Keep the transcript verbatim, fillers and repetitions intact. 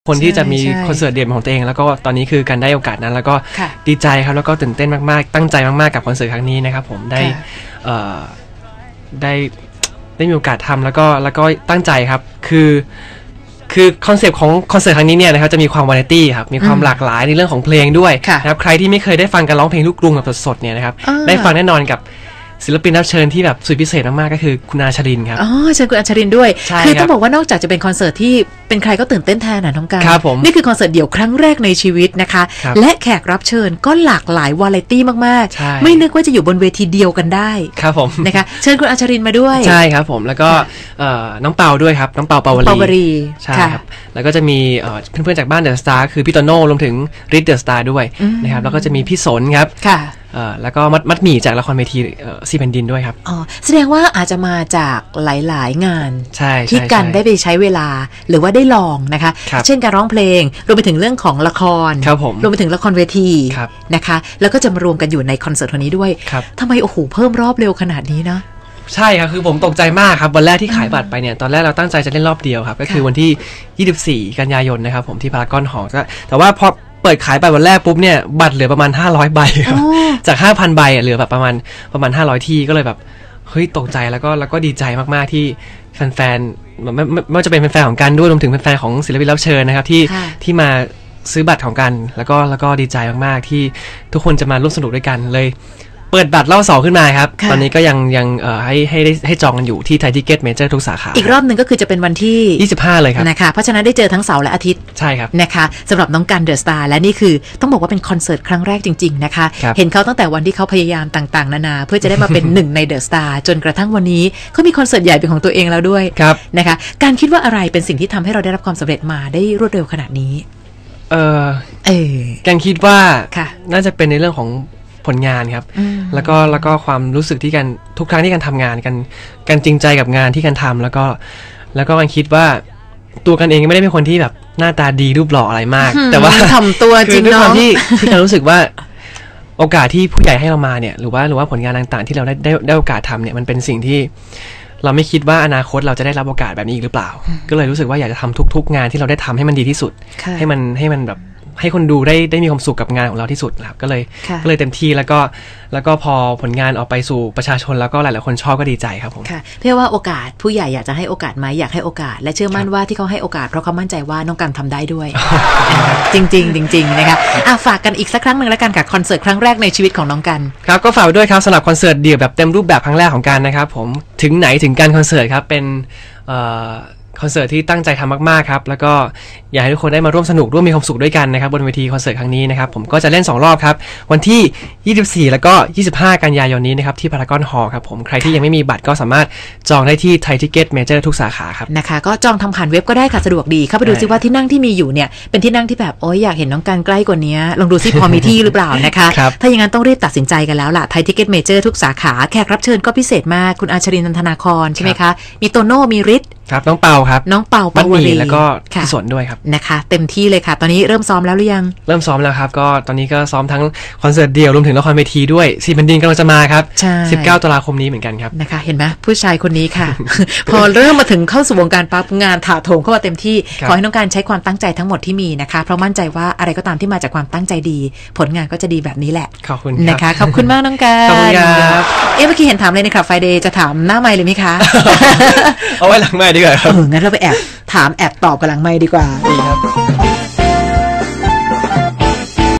คนที่จะมีคอนเสิร์ตเดี่ยวของตัวเองแล้วก็ตอนนี้คือการได้โอกาสนั้นแล้วก็ดีใจครับแล้วก็ตื่นเต้นมากๆตั้งใจมากๆกับคอนเสิร์ตครั้งนี้นะครับผมได้ได้ได้มีโอกาสทำแล้วก็แล้วก็ตั้งใจครับคือคือคอนเซปต์ของคอนเสิร์ตครั้งนี้เนี่ยนะครับจะมีความวาไรตี้ครับมีความหลากหลายในเรื่องของเพลงด้วยนะครับใครที่ไม่เคยได้ฟังการร้องเพลงลูกกรุงแบบสดๆเนี่ยนะครับได้ฟังแน่นอนกับศิลปินรับเชิญที่แบบสุดพิเศษมากๆก็คือคุณอาชรินครับอ๋อเชิญคุณอาชรินด้วยคือต้องบอกว่านอกจากจะเป็นคอนเสิร์ตที่เป็นใครก็ตื่นเต้นแทนนะน้องการนี่คือคอนเสิร์ตเดี่ยวครั้งแรกในชีวิตนะคะและแขกรับเชิญก็หลากหลายวาไรตี้มากๆไม่นึกว่าจะอยู่บนเวทีเดียวกันได้ครับผมนะคะเชิญคุณอาชรินมาด้วยใช่ครับผมแล้วก็น้องเปาด้วยครับน้องเปาเปาวลีใช่ครับแล้วก็จะมีเพื่อนๆจากบ้านเดอะสตาร์คือพี่โตโน่รวมถึงริทเดอะสตาร์ด้วยนะครับแล้วก็จะมีพี่สนครับแล้วก็มัดมัดหมี่จากละครเวทีซีแผ่นดินด้วยครับอ๋อแสดงว่าอาจจะมาจากหลายๆงานใช่ที่กันได้ไปใช้เวลาหรือว่าได้ลองนะคะเช่นการร้องเพลงรวมไปถึงเรื่องของละครรวมไปถึงละครเวทีนะคะแล้วก็จะมารวมกันอยู่ในคอนเสิร์ตวันนี้ด้วยทำไมโอ้โหเพิ่มรอบเร็วขนาดนี้นะใช่ครับคือผมตกใจมากครับวันแรกที่ขายบัตรไปเนี่ยตอนแรกเราตั้งใจจะเล่นรอบเดียวครับก็คือวันที่ยี่สิบสี่กันยายนนะครับผมที่พารากอนหอแต่ว่าพอเปิดขายไปวันแรกปุ๊บเนี่ยบัตรเหลือประมาณห้าร้อยใบจาก ห้าพัน ใบเหลือแบบประมาณประมาณห้าร้อยที่ก็เลยแบบเฮ้ยตกใจแล้วก็แล้วก็ดีใจมากๆที่แฟนๆไม่ไม่ว่าจะเป็นแฟนๆของกันด้วยรวมถึงแฟนๆของศิลปินรับเชิญนะครับที่ที่มาซื้อบัตรของกันแล้วก็แล้วก็ดีใจมากๆที่ทุกคนจะมาร่วมสนุกด้วยกันเลยเปิดบัตรรอบสองขึ้นมาครับตอนนี้ก็ยังยังเอ่อให้ให้ได้ให้จองกันอยู่ที่ไทยทิเก็ตเมเจอร์ทุกสาขาอีกรอบหนึ่งก็คือจะเป็นวันที่ยี่สิบห้าเลยครับนะคะเพราะฉะนั้นได้เจอทั้งเสาร์และอาทิตย์ใช่ครับนะคะสำหรับน้องกันเดอะสตาร์และนี่คือต้องบอกว่าเป็นคอนเสิร์ตครั้งแรกจริงๆนะคะเห็นเขาตั้งแต่วันที่เขาพยายามต่างๆนานาเพื่อจะได้มาเป็นหนึ่งในเดอะสตาร์จนกระทั่งวันนี้เขามีคอนเสิร์ตใหญ่เป็นของตัวเองแล้วด้วยนะคะการคิดว่าอะไรเป็นสิ่งที่ทำให้เราได้รับความสำเร็จมาได้รวดเร็วขนาดนี้เออเออการคิดว่าน่าจะเป็นในเรื่องของผลงานครับแล้วก็แล้วก็ความรู้สึกที่กันทุกครั้งที่กันทำงานกันกันจริงใจกับงานที่กันทำแล้วก็แล้วก็กันคิดว่าตัวกันเองไม่ได้เป็นคนที่แบบหน้าตาดีรูปหล่ออะไรมากแต่ว่าทำตัวจริงเนาะที่ที่กันรู้สึกว่าโอกาสที่ผู้ใหญ่ให้เรามาเนี่ยหรือว่าหรือว่าผลงานต่างๆที่เราได้ได้ได้โอกาสทำเนี่ยมันเป็นสิ่งที่เราไม่คิดว่าอนาคตเราจะได้รับโอกาสแบบนี้อีกหรือเปล่าก็เลยรู้สึกว่าอยากจะทำทุกๆงานที่เราได้ทำให้มันดีที่สุดให้มันให้มันแบบให้คนดูได้ได้มีความสุขกับงานของเราที่สุดนะครับก็เลยก็เลยเต็มที่แล้วก็แล้วก็พอผลงานออกไปสู่ประชาชนแล้วก็หลายๆคนชอบก็ดีใจครับผมค่ะเพื่อว่าโอกาสผู้ใหญ่อยากจะให้โอกาสไหมอยากให้โอกาสและเชื่อมั่นว่าที่เขาให้โอกาสเพราะเขามั่นใจว่าน้องกันทำได้ด้วยจริงจริงจริงๆนะคะอ่ะฝากกันอีกสักครั้งหนึ่งแล้วกันกับคอนเสิร์ตครั้งแรกในชีวิตของน้องกันครับก็ฝากด้วยครับสำหรับคอนเสิร์ตเดี่ยวแบบเต็มรูปแบบครั้งแรกของกันนะครับผมถึงไหนถึงการคอนเสิร์ตครับเป็นคอนเสิร์ตที่ตั้งใจทำมากๆครับแล้วก็อยากให้ทุกคนได้มาร่วมสนุกร่วมมีความสุขด้วยกันนะครับบนเวทีคอนเสิร์ตครั้งนี้นะครับผมก็จะเล่นสองรอบครับวันที่ยี่สิบสี่แล้วก็ยี่สิบห้ากันยายนนี้นะครับที่พารากอนฮอลล์ครับผมใครที่ยังไม่มีบัตรก็สามารถจองได้ที่ไทยทิเก็ตเมเจอร์ทุกสาขาครับนะคะก็จองทำผ่านเว็บก็ได้ค่ะสะดวกดีเข้าไปดูซิว่าที่นั่งที่มีอยู่เนี่ยเป็นที่นั่งที่แบบโอ๊ยอยากเห็นน้องกันใกล้กว่านี้ลองดูซิพอมีที่หรือเปล่านะคะถ้าอย่างนั้นต้องรีบตัดสินใจกันแล้วล่ะไทยทิเก็ตเมเจอร์ทุกสาขาแขกรับเชิญก็พิเศษมากคุณอาชรินทร์ นันทนาครใช่ไหมคะมีโตโน่มีฤทธิ์ครับน้องเปาครับน้องเปาปาวลีแล้วก็พี่สนด้วยครับนะคะเต็มที่เลยค่ะตอนนี้เริ่มซ้อมแล้วหรือยังเริ่มซ้อมแล้วครับก็ตอนนี้ก็ซ้อมทั้งคอนเสิร์ตเดี่ยวรวมถึงละครเวทีด้วยซีแผ่นดินกำลังจะมาครับสิบเก้าตุลาคมนี้เหมือนกันครับนะคะเห็นไหมผู้ชายคนนี้ค่ะ พอเริ่มมาถึงเข้าสู่วงการปั๊บงานถาโถมเข้ามาเต็มที่ขอให้น้องการใช้ความตั้งใจทั้งหมดที่มีนะคะเพราะมั่นใจว่าอะไรก็ตามที่มาจากความตั้งใจดีผลงานก็จะดีแบบนี้แหละขอบคุณนะคะขอบคุณมากน้องการขอบคุณครับเอ๊ะเมื่อกี้เห็นถามเลยในคลับไฟเดย์จะถามหน้าไมค์เลยไหมคะเอาไว้หลังไมค์ดีกว่าครับเอองั้นเราไปแอบถามแอบตอบกันหลังไมค์ดีกว่าดีครับ